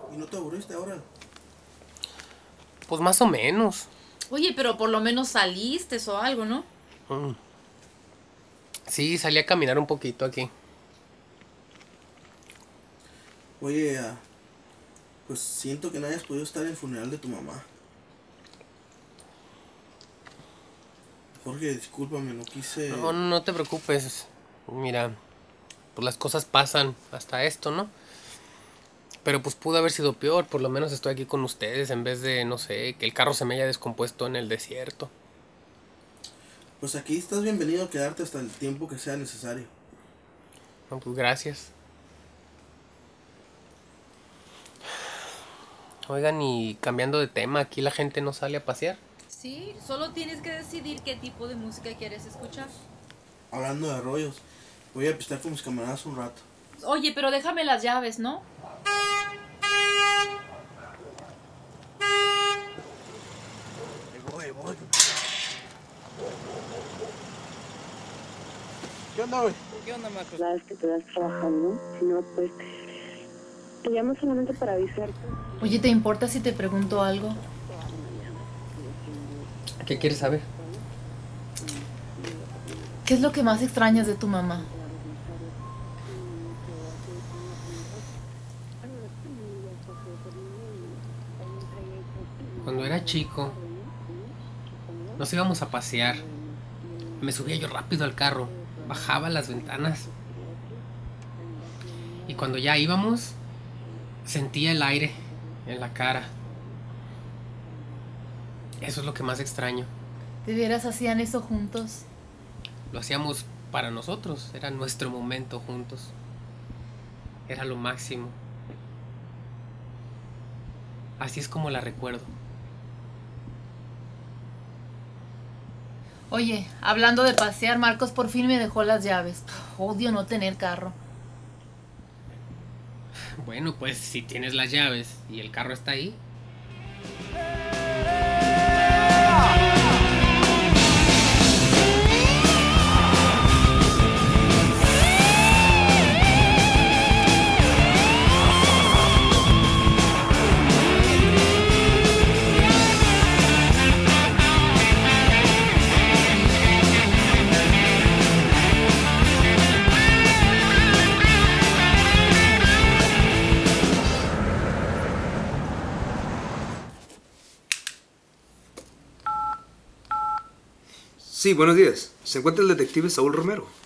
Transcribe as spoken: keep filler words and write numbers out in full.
¿Y no te aburriste ahora? Pues más o menos. Oye, pero por lo menos saliste o algo, ¿no? Mm. Sí, salí a caminar un poquito aquí. Oye, ah, pues siento que no hayas podido estar en el funeral de tu mamá. Jorge, discúlpame, no quise... No, no te preocupes. Mira, pues las cosas pasan hasta esto, ¿no? Pero pues pudo haber sido peor. Por lo menos estoy aquí con ustedes en vez de, no sé, que el carro se me haya descompuesto en el desierto. Pues aquí estás bienvenido a quedarte hasta el tiempo que sea necesario. No, pues gracias. Oigan, y cambiando de tema, ¿aquí la gente no sale a pasear? Sí, solo tienes que decidir qué tipo de música quieres escuchar. Hablando de arroyos, voy a pistear con mis camaradas un rato. Oye, pero déjame las llaves, ¿no? Voy, voy. ¿Qué onda, güey? ¿Qué onda, Marcos? La vez que te vas trabajando, si no, pues te llamo solamente para avisarte. Oye, ¿te importa si te pregunto algo? ¿Qué quieres saber? ¿Qué es lo que más extrañas de tu mamá? Cuando era chico, nos íbamos a pasear. Me subía yo rápido al carro, bajaba las ventanas. Y cuando ya íbamos, sentía el aire en la cara. Eso es lo que más extraño. ¿De veras hacían eso juntos? Lo hacíamos para nosotros, era nuestro momento juntos. Era lo máximo. Así es como la recuerdo. Oye, hablando de pasear, Marcos por fin me dejó las llaves. Odio no tener carro. Bueno, pues si tienes las llaves y el carro está ahí. Sí, buenos días. ¿Se encuentra el detective Saúl Romero?